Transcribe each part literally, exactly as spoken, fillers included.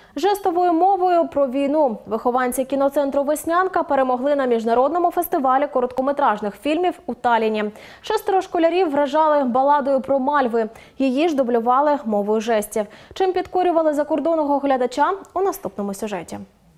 Жестовою мовою про війну вихованці кіноцентру «Веснянка» перемогли на міжнародному фестивалі короткометражних фільмів у Талліні. Шестеро школярів вражали баладою про мальви. Її ж дублювали мовою жестів. Чим підкорювали закордонного глядача – у наступному сюжеті.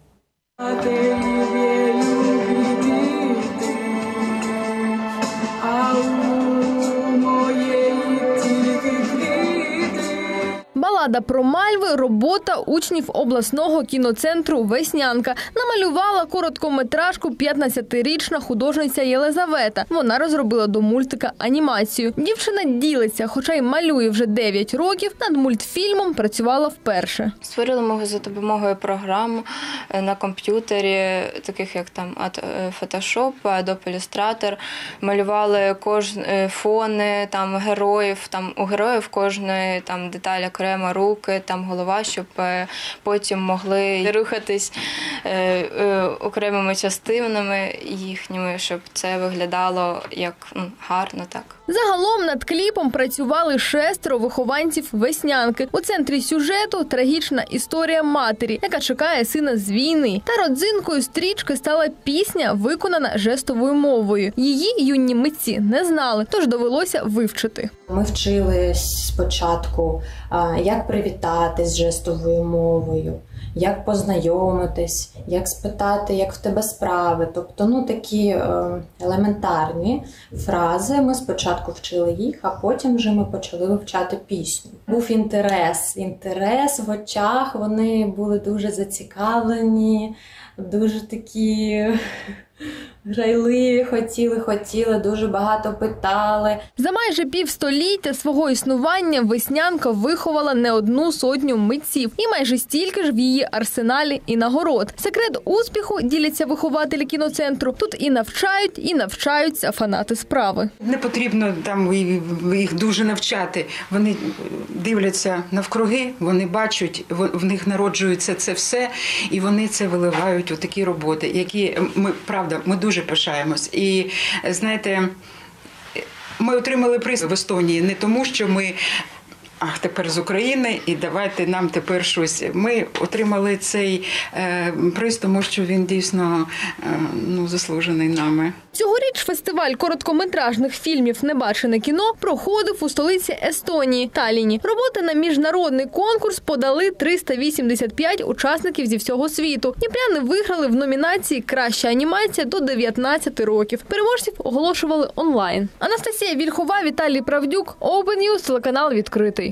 Балада про мальви – робота учнів обласного кіноцентру «Веснянка». Намалювала короткометражку п'ятнадцятирічна художниця Єлизавета. Вона розробила до мультика анімацію. Дівчина ділиться, хоча й малює вже дев'ять років, над мультфільмом працювала вперше. Створили ми за допомогою програм на комп'ютері, таких як там Photoshop, Adobe Illustrator. Малювали кожні фони там героїв, там у героїв кожної там деталь окремо, руки, там голова, щоб потім могли рухатись е, е, окремими частинами їхніми, щоб це виглядало як ну, гарно так. Загалом над кліпом працювали шестеро вихованців «Веснянки». У центрі сюжету – трагічна історія матері, яка чекає сина з війни. Та родзинкою стрічки стала пісня, виконана жестовою мовою. Її юні митці не знали, тож довелося вивчити. Ми вчили спочатку, як привітатись жестовою мовою, як познайомитись, як спитати, як в тебе справи. Тобто, ну, такі елементарні фрази. Ми спочатку вчили їх, а потім вже ми почали вивчати пісню. Був інтерес, інтерес в очах, вони були дуже зацікавлені, дуже такі грайливі, хотіли, хотіли, дуже багато питали. За майже півстоліття свого існування «Веснянка» виховала не одну сотню митців. І майже стільки ж в її арсеналі і нагород. Секрет успіху, діляться вихователі кіноцентру, тут і навчають, і навчаються фанати справи. Не потрібно там їх дуже навчати. Вони дивляться навкруги, вони бачать, в них народжується це все, і вони це виливають у такі роботи, які ми, правда, ми дуже Дуже пишаємось. І, знаєте, ми отримали приз в Естонії не тому, що ми ах, тепер з України, і давайте нам тепер щось. Ми отримали цей е, приз, тому що він дійсно е, ну, заслужений нами. Цьогоріч фестиваль короткометражних фільмів «Небачене кіно» проходив у столиці Естонії – Талліні. Роботи на міжнародний конкурс подали триста вісімдесят п'ять учасників зі всього світу. Дніпряни виграли в номінації «Краща анімація до дев'ятнадцяти років». Переможців оголошували онлайн. Анастасія Вільхова, Віталій Правдюк, Open News, телеканал «Відкритий».